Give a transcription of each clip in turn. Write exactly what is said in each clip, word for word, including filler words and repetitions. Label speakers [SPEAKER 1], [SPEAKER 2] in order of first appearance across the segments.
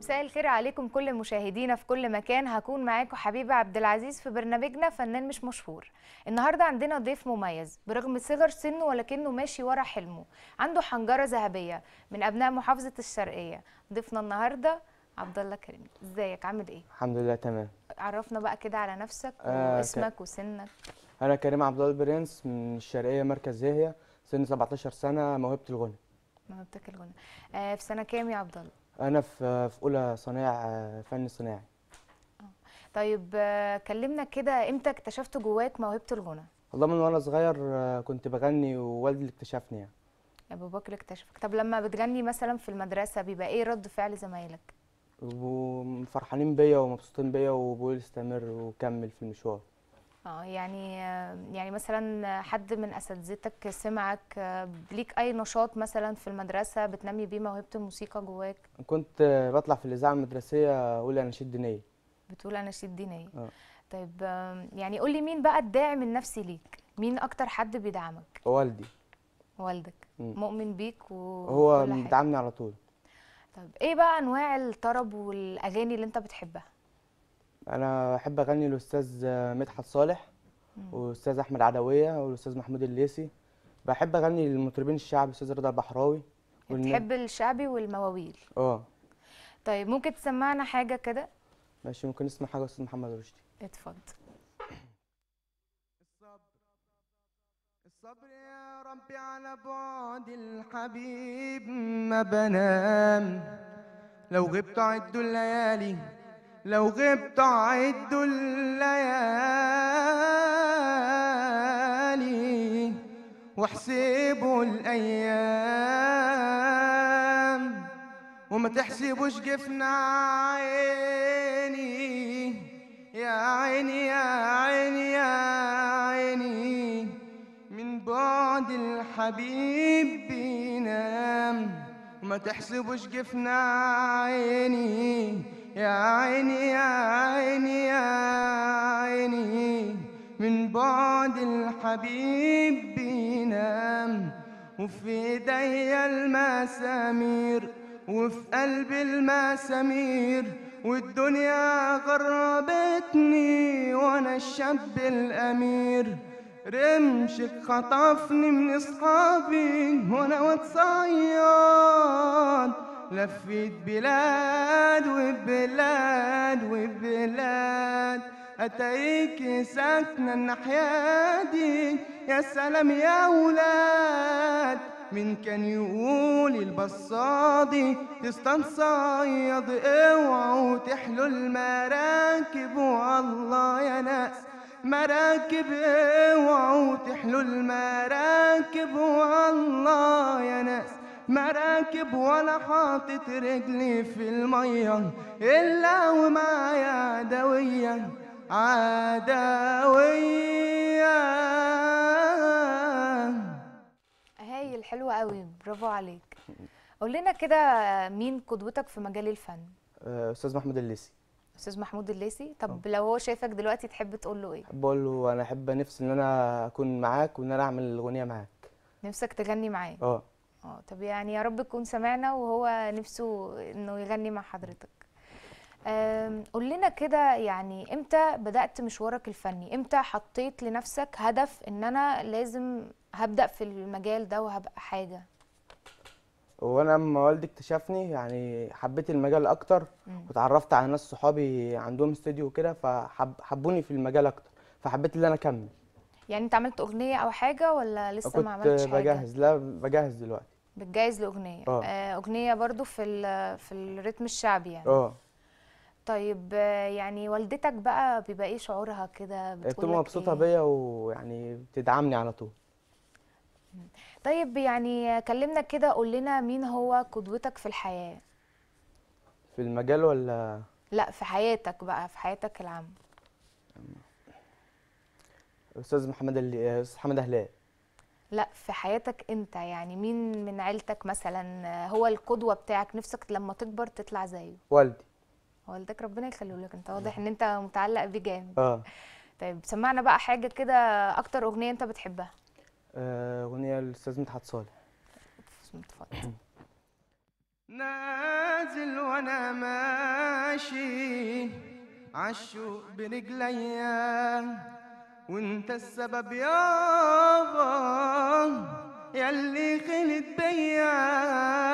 [SPEAKER 1] مساء الخير عليكم كل مشاهدينا في كل مكان. هكون معاكم حبيبة عبد العزيز في برنامجنا فنان مش مشهور. النهارده عندنا ضيف مميز برغم صغر سنه ولكنه ماشي ورا حلمه، عنده حنجرة ذهبية من أبناء محافظة الشرقية. ضيفنا النهارده عبد الله كريم. ازيك، عامل ايه؟
[SPEAKER 2] الحمد لله تمام.
[SPEAKER 1] عرفنا بقى كده على نفسك
[SPEAKER 2] آه
[SPEAKER 1] واسمك
[SPEAKER 2] ك...
[SPEAKER 1] وسنك.
[SPEAKER 2] انا كريم عبد الله البرنس من الشرقيه مركز زاهيه، سن سبعتاشر سنه، موهبه الغنى.
[SPEAKER 1] موهبتك الغنى. آه في سنة كام يا عبد الله؟
[SPEAKER 2] انا في في اولى صنايع، آه، فن صناعي.
[SPEAKER 1] طيب آه كلمنا كده، امتى اكتشفت جواك موهبة الغنى؟
[SPEAKER 2] والله من وانا صغير آه، كنت بغني ووالدي اللي اكتشفني يعني.
[SPEAKER 1] يا باباك اللي اكتشفك. طب لما بتغني مثلا في المدرسة بيبقى ايه رد فعل زمايلك؟
[SPEAKER 2] وفرحانين بيا ومبسوطين بيا وبيقولوا استمر وكمل في المشوار.
[SPEAKER 1] اه يعني يعني مثلا حد من اساتذتك سمعك ليك اي نشاط مثلا في المدرسه بتنمي بيه موهبه الموسيقى جواك؟
[SPEAKER 2] كنت آه، بطلع في الاذاعه المدرسيه اقول اناشيد دينيه.
[SPEAKER 1] بتقول اناشيد دينيه.
[SPEAKER 2] اه.
[SPEAKER 1] طيب يعني قول لي مين بقى الداعم النفسي ليك؟ مين اكتر حد بيدعمك؟
[SPEAKER 2] والدي.
[SPEAKER 1] والدك.
[SPEAKER 2] مم.
[SPEAKER 1] مؤمن بيك
[SPEAKER 2] هو
[SPEAKER 1] وكل حاجه.
[SPEAKER 2] بيدعمني على طول.
[SPEAKER 1] طيب ايه بقى انواع الطرب والاغاني اللي انت بتحبها؟
[SPEAKER 2] انا بحب اغني الاستاذ آه، مدحت صالح،
[SPEAKER 1] مم.
[SPEAKER 2] والاستاذ احمد عدويه، والاستاذ محمود الليثي. بحب اغني للمطربين الشعب، الاستاذ رضا البحراوي والن...
[SPEAKER 1] بتحب الشعبي والمواويل؟
[SPEAKER 2] اه.
[SPEAKER 1] طيب ممكن تسمعنا حاجه كده؟
[SPEAKER 2] ماشي، ممكن نسمع حاجه استاذ محمد رشدي.
[SPEAKER 1] اتفضل.
[SPEAKER 2] الصبر الصبر يا ربي على بعد الحبيب ما بنام، لو غبت عدوا الليالي، لو غبت عدوا الليالي واحسبوا الايام، وما تحسبوش جفنا عيني، يا عيني يا عيني يا عيني، من بعد الحبيب بينام. وما تحسبوش جفنا عيني، يا عيني يا عيني يا عيني، من بعد الحبيب بينام. وفي ايديا المسامير، وفي قلبي المسامير، والدنيا غربتني وانا الشاب الامير. رمشك خطفني من اصحابي وانا متصياد، لفيت بلاد وبلاد وبلاد، اتايك ساكنه الناحيه دي. يا سلام يا ولاد، من كان يقول البصادي تستنصيد، اوعوا تحلوا المراكب والله يا ناس مراكب، اوعوا تحلوا المراكب والله يا ناس مراكب، ولا حاطط رجلي في الميه الا ومعايا عدويه عدويه.
[SPEAKER 1] هايل، حلوة قوي، برافو عليك. قول لنا كده، مين قدوتك في مجال الفن؟
[SPEAKER 2] آه، استاذ محمود الليثي.
[SPEAKER 1] استاذ محمود الليثي.
[SPEAKER 2] اه.
[SPEAKER 1] طب لو هو شايفك دلوقتي تحب تقول له ايه؟
[SPEAKER 2] احب اقول له انا احب نفسي ان انا اكون معاك وان انا اعمل الاغنيه معاك.
[SPEAKER 1] نفسك تغني معاه؟
[SPEAKER 2] اه.
[SPEAKER 1] اه. طب يعني يا رب تكون سمعنا وهو نفسه انه يغني مع حضرتك. أم، قول لنا كده، يعني امتى بدأت مشوارك الفني؟ امتى حطيت لنفسك هدف ان انا لازم هبدأ في المجال ده وهبقى حاجة؟
[SPEAKER 2] وانا لما والدي اكتشفني يعني حبيت المجال اكتر،
[SPEAKER 1] مم.
[SPEAKER 2] واتعرفت على ناس صحابي عندهم استوديو كده فحبوني في المجال اكتر، فحبيت ان انا اكمل.
[SPEAKER 1] يعني انت عملت اغنية او حاجة ولا لسه ما
[SPEAKER 2] كنت
[SPEAKER 1] عملتش حاجة؟
[SPEAKER 2] بجهز، لا بجهز دلوقتي.
[SPEAKER 1] بتجهز لاغنية؟
[SPEAKER 2] اه.
[SPEAKER 1] آه، اغنية برضو في ال- في الريتم الشعبي يعني.
[SPEAKER 2] اه.
[SPEAKER 1] طيب آه، يعني والدتك بقى بيبقى ايه شعورها كده؟
[SPEAKER 2] بتبقى
[SPEAKER 1] بتقولك
[SPEAKER 2] مبسوطه
[SPEAKER 1] ايه؟
[SPEAKER 2] بيا ويعني بتدعمني على طول.
[SPEAKER 1] طيب يعني كلمنا كده، قول لنا مين هو قدوتك في الحياة؟
[SPEAKER 2] في المجال ولا؟
[SPEAKER 1] لا، في حياتك بقى، في حياتك العامة.
[SPEAKER 2] استاذ محمد اللي استاذ حماده هلال.
[SPEAKER 1] لا، في حياتك انت، يعني مين من عيلتك مثلا هو القدوة بتاعك، نفسك لما تكبر تطلع زيه؟
[SPEAKER 2] والدي.
[SPEAKER 1] والدك، ربنا يخليه لك. انت واضح ان انت متعلق بيه جامد.
[SPEAKER 2] اه.
[SPEAKER 1] طيب سمعنا بقى حاجة كده، اكتر اغنية انت بتحبها.
[SPEAKER 2] آه، اغنيه للاستاذ مدحت صالح.
[SPEAKER 1] اتفضل.
[SPEAKER 2] نازل
[SPEAKER 3] نازل وانا ماشي عالشوق برجليا، وانت السبب يابا ياللي خلت بيا.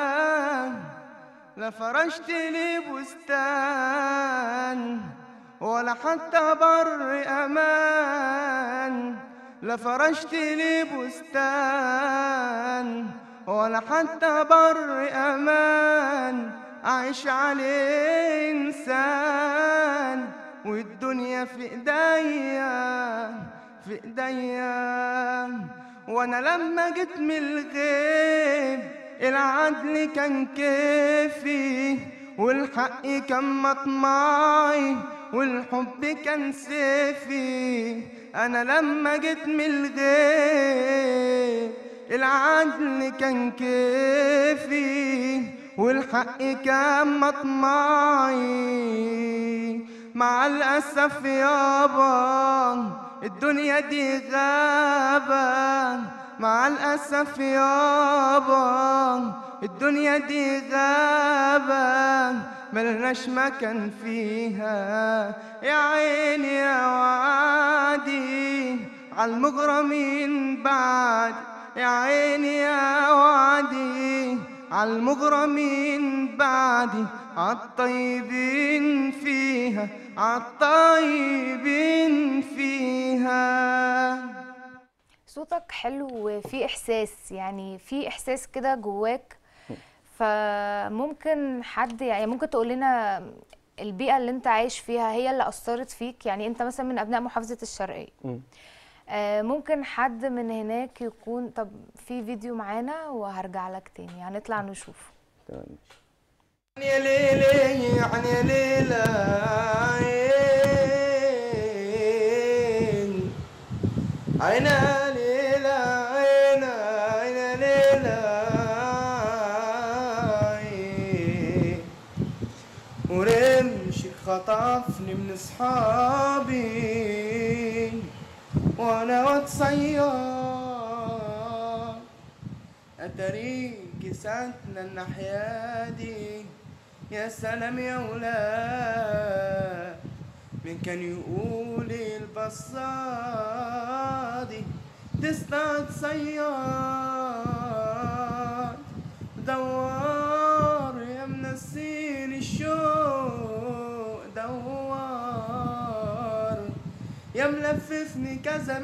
[SPEAKER 3] لا فرشت لي بستان ولا حتى بر امان، لا فرشت لي بستان ولا حتى بر امان اعيش عليه انسان، والدنيا في ايديا في ايديا. وانا لما جيت من الغيب العدل كان كيفي، والحق كان مطمعي، والحب كان سيفي. انا لما جيت من الغيب العدل كان كيفي، والحق كان مطمعي. مع الأسف يابا الدنيا دي غابة، مع الأسف يابا الدنيا دي غابة ملناش مكان فيها. يا عيني يا وعدي عالمغرمين بعد، يا عيني يا وعدي عالمغرمين بعدي، عالطيبين فيها عالطيبين فيها.
[SPEAKER 1] صوتك حلو وفي احساس، يعني في احساس كده جواك. فممكن حد يعني ممكن تقول لنا البيئة اللي انت عايش فيها هي اللي أثرت فيك؟ يعني انت مثلا من أبناء محافظة الشرقية،
[SPEAKER 2] مم.
[SPEAKER 1] آه ممكن حد من هناك يكون. طب في فيديو معانا وهرجع لك تاني، هنطلع نشوفه.
[SPEAKER 2] تمام.
[SPEAKER 3] يا ليلي يعني يا ليلى عين عينا ليلى عينا عينا ليلى عين. ورمشك خطفني من اصحابي وانا وتصياد، اتاريكي ساكنة الناحية دي. يا سلام يا ولاد من كان يقول البصادي تصطاد صياد. دوار يا منسين الشوق، دوار يا ملففني كذا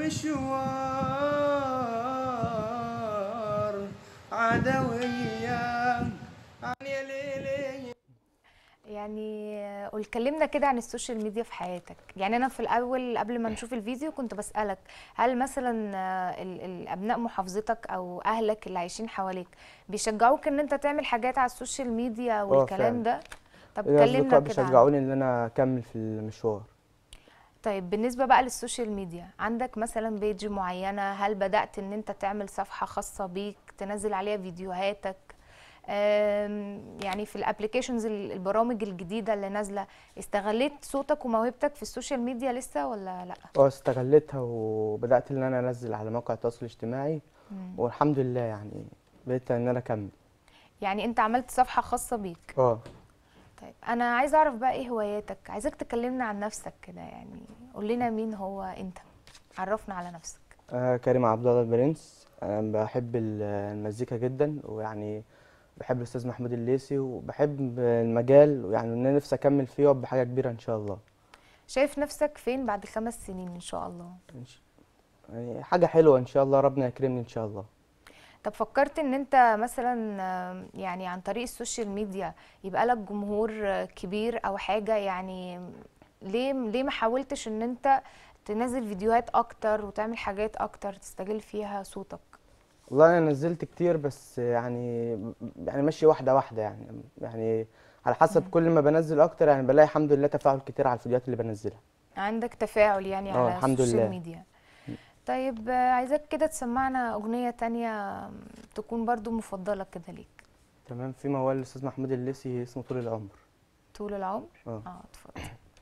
[SPEAKER 3] مشوار. عدوية يا ليلي.
[SPEAKER 1] يعني قول كلمنا كده عن السوشيال ميديا في حياتك. يعني انا في الاول قبل ما نشوف الفيديو كنت بسألك هل مثلا ال- ال- ابناء محافظتك او اهلك اللي عايشين حواليك بيشجعوك ان انت تعمل حاجات على السوشيال ميديا والكلام ده؟ طب كلمنا
[SPEAKER 2] الأصدقاء
[SPEAKER 1] كده عنه.
[SPEAKER 2] بيشجعوني إن أنا أكمل في المشوار.
[SPEAKER 1] طيب بالنسبة بقى للسوشيال ميديا، عندك مثلا بيج معينة؟ هل بدأت ان انت تعمل صفحة خاصة بيك تنزل عليها فيديوهاتك؟ آم، يعني في الابليكيشنز البرامج الجديدة اللي نازلة، استغليت صوتك وموهبتك في السوشيال ميديا لسه ولا لا؟
[SPEAKER 2] اه استغلتها وبدأت إن أنا أنزل على مواقع التواصل الاجتماعي،
[SPEAKER 1] مم.
[SPEAKER 2] والحمد لله يعني بقيت إن أنا أكمل.
[SPEAKER 1] يعني انت عملت صفحة خاصة بيك.
[SPEAKER 2] اه
[SPEAKER 1] طيب انا عايزة اعرف بقى ايه هواياتك، عايزك تكلمنا عن نفسك كده، يعني قول لنا مين هو انت، عرفنا على نفسك.
[SPEAKER 2] أنا كريم عبد الله البرنس. أنا بحب ال- المزيكا جدا، ويعني بحب الأستاذ محمود الليثي، وبحب المجال، ويعني إن أنا نفسي أكمل فيه وأبقى حاجة كبيرة إن شاء الله.
[SPEAKER 1] شايف نفسك فين بعد خمس سنين ان شاء الله؟
[SPEAKER 2] إن شاء- يعني حاجة حلوة إن شاء الله، ربنا يكرمني إن شاء الله.
[SPEAKER 1] طب فكرت ان انت مثلا آم، يعني عن طريق السوشيال ميديا يبقى لك جمهور آه، كبير او حاجة؟ يعني ليه ليه ما حاولتش ان انت تنزل فيديوهات اكتر وتعمل حاجات اكتر تستغل فيها صوتك؟
[SPEAKER 2] والله أنا نزلت كتير، بس يعني يعني ماشي واحدة واحدة، يعني يعني على حسب
[SPEAKER 1] مم.
[SPEAKER 2] كل ما بنزل أكتر يعني بلاقي الحمد لله تفاعل كتير على الفيديوهات اللي بنزلها.
[SPEAKER 1] عندك تفاعل يعني
[SPEAKER 2] اه
[SPEAKER 1] على
[SPEAKER 2] الحمد
[SPEAKER 1] السوشيال
[SPEAKER 2] لله.
[SPEAKER 1] ميديا. طيب آه، عايزاك كده تسمعنا اغنية تانية آم، تكون برضو مفضلة كده ليك.
[SPEAKER 2] تمام. في موال الأستاذ محمود الليثي اسمه طول العمر.
[SPEAKER 1] طول العمر.
[SPEAKER 2] اه
[SPEAKER 1] اه اتفضل.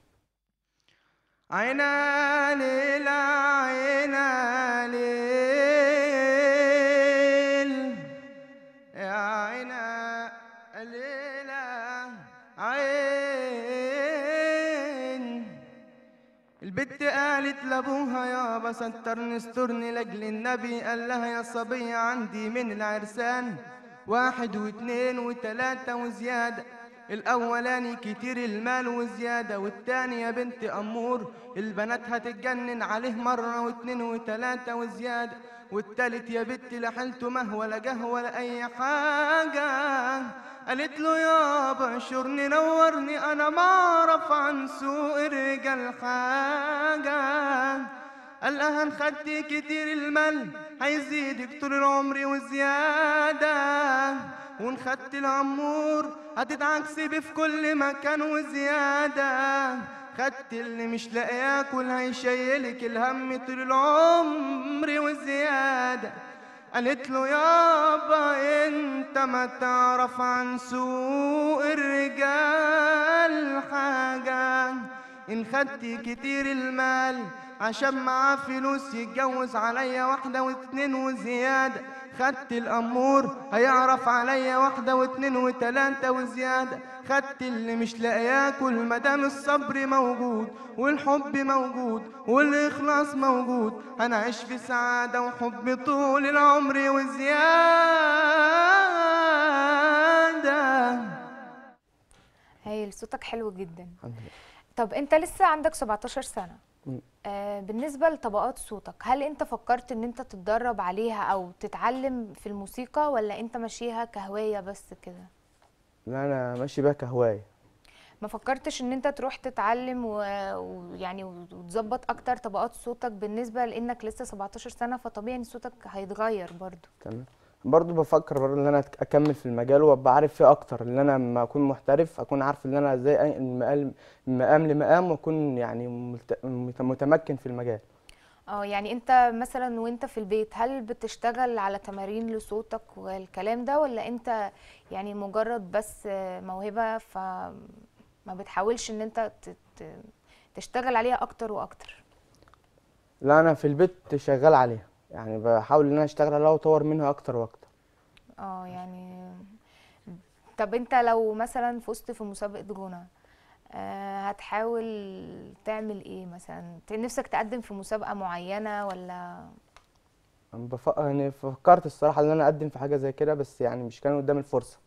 [SPEAKER 3] عينا ليل عينا ليل يا عينا ليلة البت قالت لابوها يابا سترني استرني لاجل النبي، قال لها يا صبية عندي من العرسان واحد واتنين وتلاتة وزيادة. الأولاني كتير المال وزيادة، والتاني يا بنت أمور البنات هتتجنن عليه مرة واتنين وتلاتة وزيادة، والتالت يا بنت لا حيلته مه ولا جه ولا أي حاجة. قالت له يابا انشرني نورني أنا ما أعرف عن سوق الرجال حاجة. قال لها ان خدتي كتير المال هيزيدك طول العمر وزيادة، وان خدت العمور هتتعكسي بيه في كل مكان وزيادة. خدت اللي مش لاقي ياكل هيشيلك الهم طول العمر وزيادة. قالت له يابا انت ما تعرف عن سوق الرجال حاجة، ان خدتي كتير المال عشان معاه فلوس يتجوز عليا واحدة واتنين وزيادة. خدت الأمور هيعرف عليا واحدة واتنين وتلاتة وزيادة. خدت اللي مش لاقي ياكل مدام الصبر موجود والحب موجود والإخلاص موجود، هنعيش في سعادة وحب طول العمر وزيادة.
[SPEAKER 1] هايل، صوتك حلو جدا.
[SPEAKER 2] الحمد لله.
[SPEAKER 1] طب انت لسه عندك سبعتاشر سنة.
[SPEAKER 2] مم.
[SPEAKER 1] آه بالنسبة لطبقات صوتك، هل انت فكرت ان انت تتدرب عليها او تتعلم في الموسيقى، ولا انت ماشيها كهواية بس كده؟
[SPEAKER 2] لا انا ماشي بيها كهوايه.
[SPEAKER 1] ما فكرتش ان انت تروح تتعلم و- ويعني وتظبط اكتر طبقات صوتك، بالنسبة لانك لسه سبعتاشر سنة فطبيعي ان صوتك هيتغير برضو.
[SPEAKER 2] تمام. برضه بفكر برضه ان انا أك- اكمل في المجال وابقى عارف فيه اكتر، ان انا لما اكون محترف اكون عارف ان انا ازاي انقل من مقام من مقام لمقام، واكون يعني ملت- مت- متمكن في المجال.
[SPEAKER 1] اه يعني انت مثلا وانت في البيت هل بتشتغل على تمارين لصوتك والكلام ده، ولا انت يعني مجرد بس موهبة فما بتحاولش ان انت ت- ت- تشتغل عليها اكتر واكتر؟
[SPEAKER 2] لا انا في البيت شغال عليها، يعني بحاول ان انا اشتغل عليها واطور منها اكتر واكتر.
[SPEAKER 1] اه يعني طب انت لو مثلا فزت في مسابقة غنى، آه، هتحاول تعمل ايه مثلا؟ ت- نفسك تقدم في مسابقة معينة ولا؟
[SPEAKER 2] أنا بف... يعني فكرت الصراحه ان انا اقدم في حاجه زي كده، بس يعني مش كان قدامي الفرصه.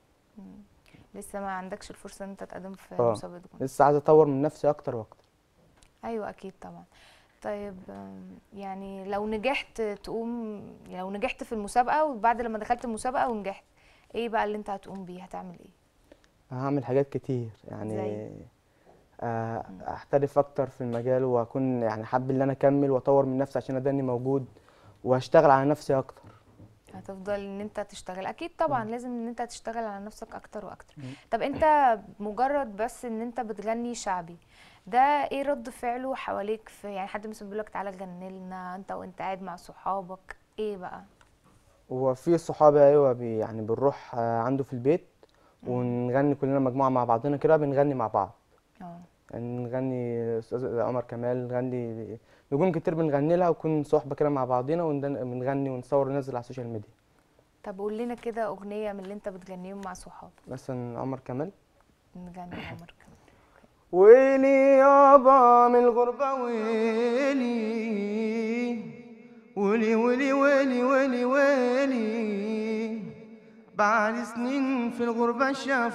[SPEAKER 1] لسه ما عندكش الفرصة ان انت تقدم في
[SPEAKER 2] اه
[SPEAKER 1] مسابقة غنى؟
[SPEAKER 2] لسه عايز اطور من نفسي اكتر واكتر.
[SPEAKER 1] ايوه اكيد طبعا. طيب آم، يعني لو نجحت تقوم، لو نجحت في المسابقة وبعد لما دخلت المسابقة ونجحت، ايه بقى اللي انت هتقوم بيه؟ هتعمل ايه؟
[SPEAKER 2] هعمل حاجات كتير
[SPEAKER 1] زي؟
[SPEAKER 2] يعني آه، احترف اكتر في المجال، واكون يعني حابب ان انا اكمل واطور من نفسي عشان اداني موجود، وهشتغل على نفسي اكتر.
[SPEAKER 1] هتفضل ان انت تشتغل، اكيد طبعا
[SPEAKER 2] مم.
[SPEAKER 1] لازم ان انت تشتغل على نفسك اكتر واكتر.
[SPEAKER 2] مم.
[SPEAKER 1] طب انت مجرد بس ان انت بتغني شعبي، ده ايه رد فعله حواليك؟ في يعني حد مثلا بيقولك تعالى غني لنا انت وانت قاعد مع صحابك، ايه بقى؟
[SPEAKER 2] وفي صحابي ايوه بي يعني بنروح آه، عنده في البيت
[SPEAKER 1] مم.
[SPEAKER 2] ونغني كلنا مجموعه مع بعضنا كده، بنغني مع بعض.
[SPEAKER 1] اه
[SPEAKER 2] يعني نغني استاذ عمر كمال، نغني نجوم كتير بنغني لها، ونكون صحبه كده مع بعضنا ونغني ونصور وننزل على السوشيال ميديا.
[SPEAKER 1] طب قول لنا كده اغنية من اللي انت بتغنيهم مع صحابك.
[SPEAKER 2] مثلا عمر كمال.
[SPEAKER 1] نغني عمر كمان.
[SPEAKER 3] ويلي يابا من الغربة ويلي، ويلي ويلي ويلي ويلي ويلي، بعد سنين في الغربة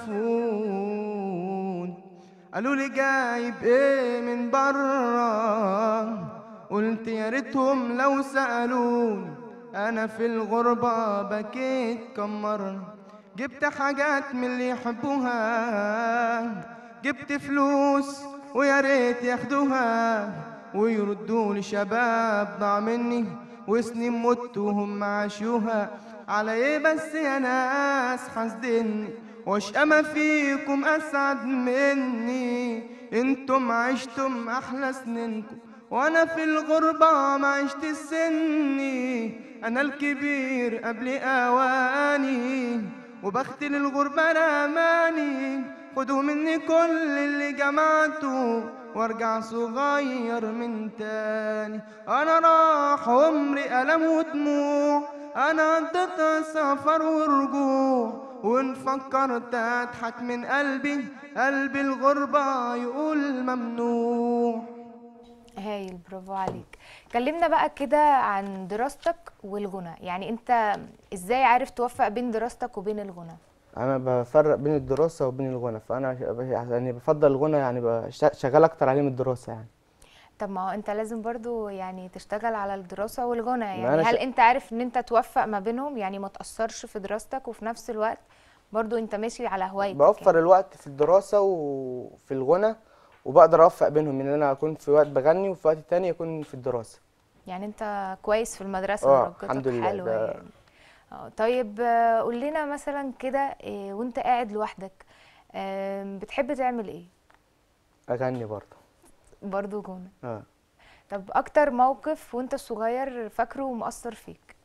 [SPEAKER 3] شافون قالوا لي جايب ايه من برا، قلت يا ريتهم لو سألوني، انا في الغربة بكيت كم مرة، جبت حاجات من اللي يحبوها، جبت فلوس ويا ريت ياخدوها ويردوا لي شباب ضاع مني وسنين مت وهم عاشوها. على ايه بس يا ناس حاسدني، وش اما فيكم اسعد مني، انتم عشتم احلى سنينكم وانا في الغربة ما عشت سني، انا الكبير قبل اواني وبخت للغربة رماني، خدوا مني كل اللي جمعته وارجع صغير من تاني. انا راح عمري ألم ودموع، انا قضيت سفر ورجوع، وان فكرت اضحك من قلبي قلبي الغربة يقول ممنوع.
[SPEAKER 1] هايل، برافو عليك. كلمنا بقى كده عن دراستك والغنى، يعني انت ازاي عارف توفق بين دراستك وبين الغنى؟
[SPEAKER 2] انا بفرق بين الدراسه وبين الغنى، فانا يعني بفضل الغنى، يعني بشت- شغال اكتر عليه من الدراسه يعني.
[SPEAKER 1] طب ما هو انت لازم برضو يعني تشتغل على الدراسة والغنى،
[SPEAKER 2] ما
[SPEAKER 1] يعني
[SPEAKER 2] انا ش...
[SPEAKER 1] هل انت عارف ان انت توفق ما بينهم، يعني ما تأثرش في دراستك وفي نفس الوقت برضو انت ماشي على هوايتك
[SPEAKER 2] بوفر
[SPEAKER 1] يعني؟
[SPEAKER 2] الوقت في الدراسه وفي الغنى، وبقدر اوفق بينهم، ان انا اكون في وقت بغني وفي وقت تاني اكون في الدراسه.
[SPEAKER 1] يعني انت كويس في المدرسة،
[SPEAKER 2] اه الحمد
[SPEAKER 1] درجتك
[SPEAKER 2] لله
[SPEAKER 1] حلوة
[SPEAKER 2] ده.
[SPEAKER 1] يعني. اه طيب، آه، قول لنا مثلا كده، آه، وانت قاعد لوحدك آم، بتحب تعمل ايه؟
[SPEAKER 2] اغني برضه.
[SPEAKER 1] برضو غنى.
[SPEAKER 2] اه
[SPEAKER 1] طب اكتر موقف وانت صغير فاكره ومؤثر فيك؟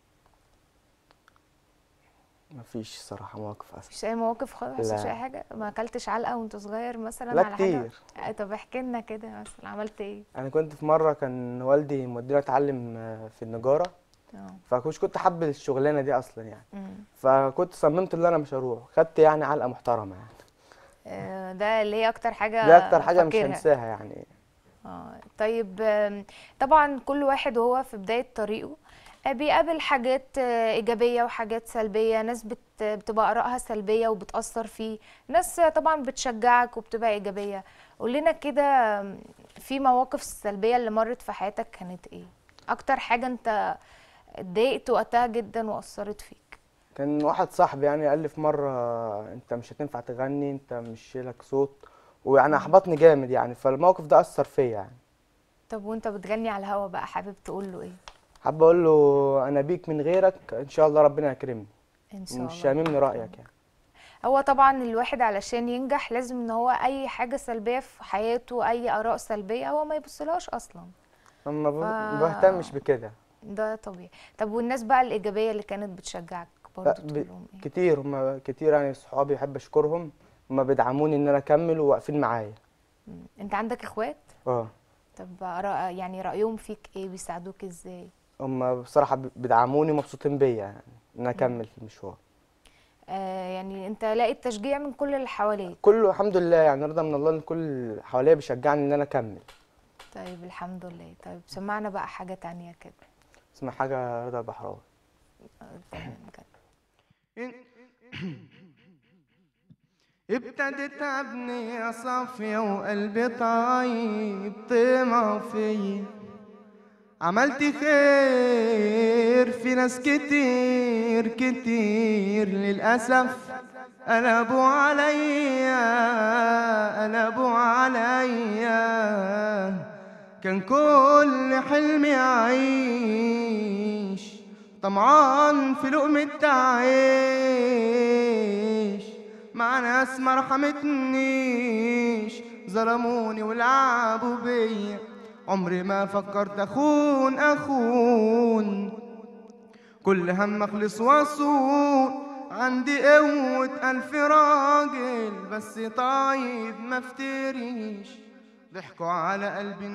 [SPEAKER 2] مفيش صراحه مواقف اسهل.
[SPEAKER 1] مفيش اي مواقف خالص؟ مفيش اي
[SPEAKER 2] لا
[SPEAKER 1] حاجه؟ ما اكلتش علقه وانت صغير مثلا
[SPEAKER 2] لا
[SPEAKER 1] على حاجه؟
[SPEAKER 2] كتير.
[SPEAKER 1] آه، طب احكي لنا كده مثلا عملت ايه؟
[SPEAKER 2] انا كنت في مره كان والدي موديني اتعلم آه، في النجاره،
[SPEAKER 1] اه.
[SPEAKER 2] فكنت كنت حابب الشغلانه دي اصلا يعني.
[SPEAKER 1] أمم.
[SPEAKER 2] فكنت صممت ان انا مش هروح، خدت يعني علقه محترمه يعني.
[SPEAKER 1] آه، ده اللي هي اكتر
[SPEAKER 2] دي اكتر
[SPEAKER 1] حاجه
[SPEAKER 2] حاجه مش
[SPEAKER 1] فاكرها؟
[SPEAKER 2] هنساها يعني.
[SPEAKER 1] اه طيب، آم، طبعا كل واحد وهو في بدايه طريقه آه، بيقابل حاجات آه، ايجابيه وحاجات سلبيه، ناس بت بتبقى ارائها سلبيه وبتاثر فيه، ناس آه، طبعا بتشجعك وبتبقى ايجابيه. قول لنا كده، آم، في مواقف السلبيه اللي مرت في حياتك كانت ايه؟ اكتر حاجه انت اتضايقت وقتها جدا واثرت فيك؟
[SPEAKER 2] كان واحد صاحبي يعني قال لي في مره انت مش هتنفع تغني، انت مش لك صوت، ويعني
[SPEAKER 1] مم.
[SPEAKER 2] احبطني جامد يعني، فالموقف ده اثر فيا يعني.
[SPEAKER 1] طب وانت بتغني على الهوا بقى حابب تقول له ايه؟
[SPEAKER 2] حابب اقول له انا بيك من غيرك ان شاء الله ربنا يكرمني،
[SPEAKER 1] ان شاء
[SPEAKER 2] مش
[SPEAKER 1] الله ربنا
[SPEAKER 2] هاممني رايك
[SPEAKER 1] يكرمك.
[SPEAKER 2] يعني.
[SPEAKER 1] هو طبعا الواحد علشان ينجح لازم ان هو اي حاجة سلبية في حياته، اي اراء سلبية هو ما يبصلهاش اصلا.
[SPEAKER 2] اما
[SPEAKER 1] ف
[SPEAKER 2] ب- ما بهتمش بكده.
[SPEAKER 1] ده طبيعي. طب والناس بقى الايجابية اللي كانت بتشجعك
[SPEAKER 2] لا
[SPEAKER 1] برضو
[SPEAKER 2] ب...
[SPEAKER 1] تقول لهم ايه؟
[SPEAKER 2] كتير، هم كتير يعني صحابي بحب اشكرهم، هم بيدعموني ان انا اكمل وواقفين معايا.
[SPEAKER 1] مم. انت عندك اخوات؟
[SPEAKER 2] اه.
[SPEAKER 1] طب رأ... يعني رأيهم فيك ايه؟ بيساعدوك ازاي؟
[SPEAKER 2] هم بصراحه ب- بيدعموني، مبسوطين بيا يعني ان انا
[SPEAKER 1] مم.
[SPEAKER 2] اكمل في المشوار.
[SPEAKER 1] آه يعني انت لاقي التشجيع من كل اللي حواليك؟
[SPEAKER 2] كله الحمد لله يعني، رضا من الله ان كل اللي حواليا بيشجعني ان انا اكمل.
[SPEAKER 1] طيب الحمد لله. طيب سمعنا بقى حاجة تانية كده.
[SPEAKER 2] اسمها حاجه رضا البحراوي.
[SPEAKER 1] آه تمام كده.
[SPEAKER 3] ابتدت ابني صافية وقلبي طيب طمع فيا، عملت خير في ناس كتير كتير، للأسف قلبوا عليا قلبوا عليا. كان كل حلمي أعيش طمعان في لقمة عيش، مع ناس ما رحمتنيش، ظلموني ولعبوا بيا. عمري ما فكرت اخون اخون، كل هم اخلص واصون. عندي قوة ألف راجل بس طيب ما افتريش، ضحكوا على قلبي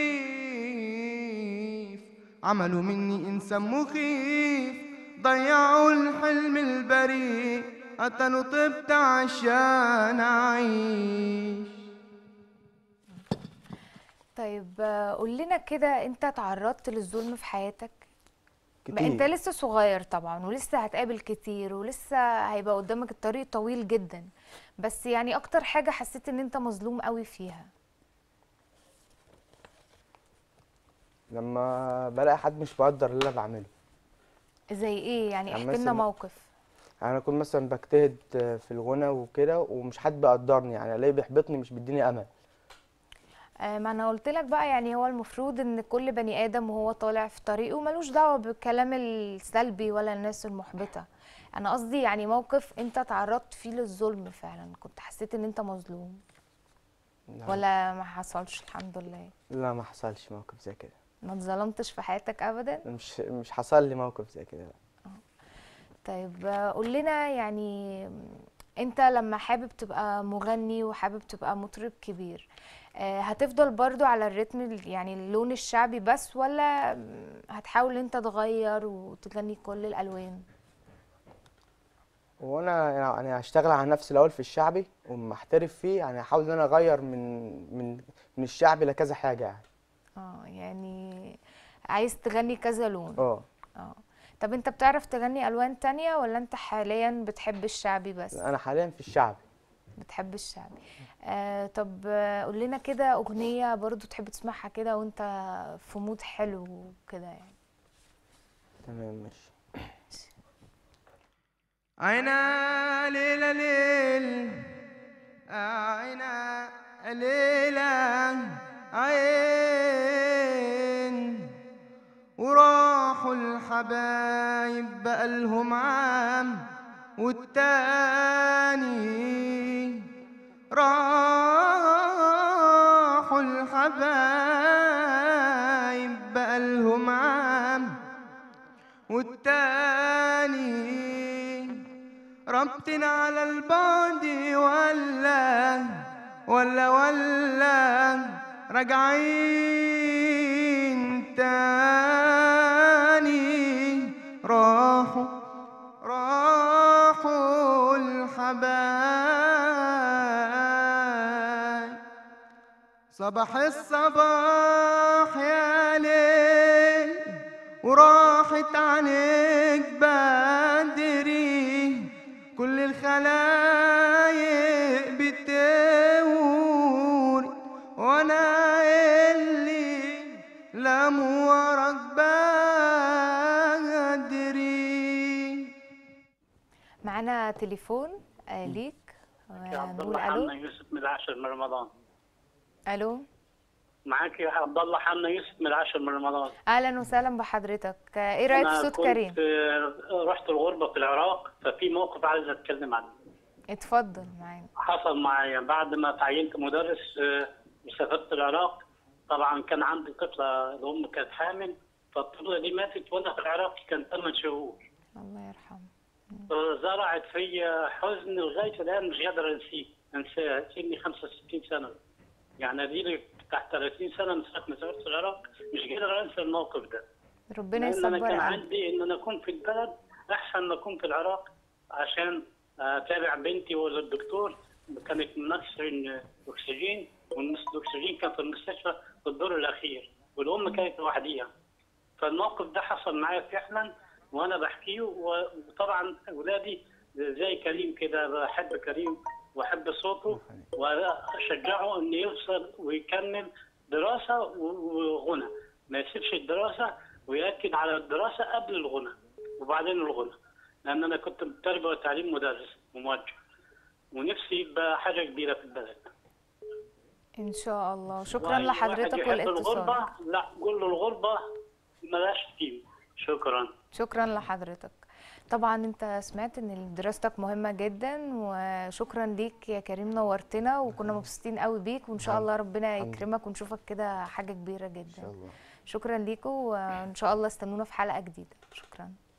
[SPEAKER 3] النضيف، عملوا مني إنسان مخيف، ضيعوا الحلم البريء، قتلوا طبت عشان أعيش.
[SPEAKER 1] طيب آه، قول لنا كده، انت تعرضت للظلم في حياتك؟ ما انت
[SPEAKER 2] كتير.
[SPEAKER 1] لسه صغير طبعا ولسه هتقابل كتير ولسه هيبقى قدامك الطريق طويل جدا، بس يعني اكتر حاجة حسيت ان انت مظلوم قوي فيها؟
[SPEAKER 2] لما بلاقي حد مش بقدر اللي انا بعمله.
[SPEAKER 1] زي ايه يعني؟
[SPEAKER 2] يعني
[SPEAKER 1] احكي لنا
[SPEAKER 2] مثلا
[SPEAKER 1] موقف.
[SPEAKER 2] انا اكون مثلا بجتهد في الغنى وكده ومش حد بيقدرني، يعني الاقيه بيحبطني مش بيديني امل.
[SPEAKER 1] آه ما انا قلت لك بقى، يعني هو المفروض ان كل بني ادم وهو طالع في طريقه ملوش دعوة بالكلام السلبي ولا الناس المحبطة. انا قصدي يعني موقف انت تعرضت فيه للظلم فعلا، كنت حسيت ان انت مظلوم
[SPEAKER 2] لا
[SPEAKER 1] ولا ما حصلش؟ الحمد لله.
[SPEAKER 2] لا ما حصلش موقف زي كده.
[SPEAKER 1] ما اتظلمتش في حياتك ابدا؟
[SPEAKER 2] مش مش حصل لي موقف زي كده لا.
[SPEAKER 1] طيب آه، قول لنا يعني، انت لما حابب تبقى مغني وحابب تبقى مطرب كبير، آه، هتفضل برضو على الريتم ال- يعني اللون الشعبي بس، ولا هتحاول انت تغير وتغني كل الالوان؟
[SPEAKER 2] وانا يعني هشتغل على نفسي الاول في الشعبي وما احترف فيه، يعني هحاول ان انا اغير من من من الشعبي لكذا حاجه يعني.
[SPEAKER 1] اه يعني عايز تغني كذا لون.
[SPEAKER 2] اه.
[SPEAKER 1] اه طب انت بتعرف تغني الوان تانية ولا انت حاليا بتحب الشعبي بس؟
[SPEAKER 2] انا حاليا في الشعبي.
[SPEAKER 1] بتحب الشعبي. آه طب آه، قول لنا كده اغنية برضو تحب تسمعها كده وانت في مود حلو وكده يعني.
[SPEAKER 2] تمام ماشي.
[SPEAKER 3] عينا ليلة ليل، عينا ليلة عين، وراحوا الحبايب بقالهم عام والتاني، راحوا الحبايب بقالهم عام والتاني، ربطنا على البعد ولا ولا ولا راجعين تاني، راحوا راحوا الحبايب، صباح الصباح يا ليل وراحت عليك بدري، كل الخلايق بتقول وانا اللي لم وراك بدري.
[SPEAKER 1] معانا تليفون آه ليك.
[SPEAKER 4] يا عبد
[SPEAKER 1] نقول
[SPEAKER 4] الله
[SPEAKER 1] الو.
[SPEAKER 4] حنا يوسف من العاشر من رمضان.
[SPEAKER 1] الو.
[SPEAKER 4] معاك يا عبد الله حنا يوسف من العاشر من رمضان.
[SPEAKER 1] اهلا وسهلا بحضرتك. آه، ايه رايك في
[SPEAKER 4] أنا
[SPEAKER 1] صوت
[SPEAKER 4] كنت
[SPEAKER 1] كريم؟
[SPEAKER 4] آه، رحت الغربة في العراق، ففي موقف عايز أتكلم عنه.
[SPEAKER 1] اتفضل معانا.
[SPEAKER 4] حصل معايا بعد ما تعينت مدرس آه، وسافرت العراق. طبعا كان عندي طفلة، الأم كانت حامل، فالطفلة دي ماتت وأنا في العراق، كان ثمان شهور.
[SPEAKER 1] الله يرحمه.
[SPEAKER 4] زرعت فيا حزن لغاية الآن مش قادر أنسيه، أنساه. سني خمسة وستين سنة، يعني أديلي تحت ثلاثين سنة من ساعة ما سافرت العراق، مش قادر أنسى الموقف ده.
[SPEAKER 1] ربنا
[SPEAKER 4] لأن أنا
[SPEAKER 1] يصبر
[SPEAKER 4] كان
[SPEAKER 1] قلبك.
[SPEAKER 4] عندي إن أنا أكون في البلد أحسن ما أكون في العراق، عشان أتابع بنتي ولا الدكتور. كانت منسرين أكسجين، والأكسجين كان في المستشفى في الدور الأخير، والأم كانت لوحديها. فالموقف ده حصل معايا فعلا وأنا بحكيه. وطبعا أولادي زي كريم كده، بحب كريم وأحب صوته، وأشجعه إنه يوصل ويكمل دراسة وغنى، ما يسيبش الدراسة، ويأكد على الدراسة قبل الغنى وبعدين الغنى. لأن أنا كنت تربية وتعليم مدرس وموجه، ونفسي يبقى حاجة كبيرة في البلد.
[SPEAKER 1] ان شاء الله. شكرا
[SPEAKER 4] واحد
[SPEAKER 1] لحضرتك
[SPEAKER 4] يحب
[SPEAKER 1] والاتصال.
[SPEAKER 4] الغربة، لا قول له الغربة ملهاش قيمة. شكرا.
[SPEAKER 1] شكرا لحضرتك. طبعا انت سمعت ان دراستك مهمة جدا، وشكرا ليك يا كريم، نورتنا وكنا مبسوطين قوي بيك، وان شاء الله ربنا يكرمك ونشوفك كده حاجة كبيرة جدا.
[SPEAKER 2] ان شاء الله.
[SPEAKER 1] شكرا ليكم، وان شاء الله استنونا في حلقة جديدة. شكرا.